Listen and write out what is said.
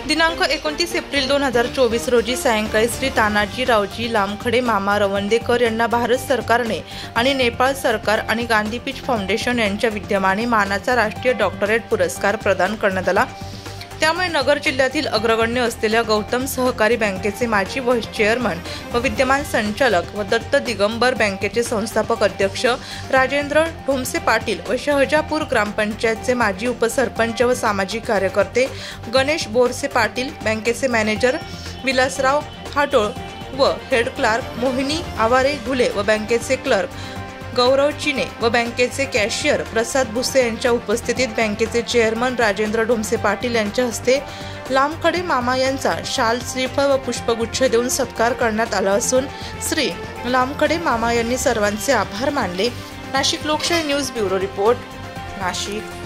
दिनांक 29 एप्रिल 2024 रोजी सायंकाळी श्री तानाजी रावजी लामखडे मामा रवंदेकर यांना भारत सरकारने आणि नेपाळ सरकार आणि गांधीपीठ फाउंडेशन यांच्या विद्यमाने मानाचा राष्ट्रीय डॉक्टरेट पुरस्कार प्रदान करण्यात आला। त्यामुळे नगर जिल्ह्यातील अग्रगण्य असलेल्या गौतम सहकारी बँकेचे माजी व्हाईस चेअरमन व विद्यमान संचालक व दत्त दिगंबर बँकेचे संस्थापक अध्यक्ष राजेंद्र ढोमसे पाटील व शहजापूर ग्रामपंचायतचे माजी उपसरपंच व सामाजिक कार्यकर्ते गणेश बोरसे पाटील, बँकेचे मॅनेजर विलासराव हाटोळ व हेड क्लार्क मोहिनी आवारे घुले व बँकेचे क्लर्क गौरव चिने व बँकेचे कॅशियर प्रसाद भुसे यांच्या उपस्थितीत बँकेचे चेअरमन राजेंद्र ढोमसे पाटील यांच्या हस्ते लामखडे मामा यांचा शाल, श्रीफळ व पुष्पगुच्छ देऊन सत्कार करण्यात आला असून श्री लामखडे मामा यांनी सर्वांचे आभार मानले। नाशिक लोकशाही न्यूज ब्युरो रिपोर्ट, नाशिक।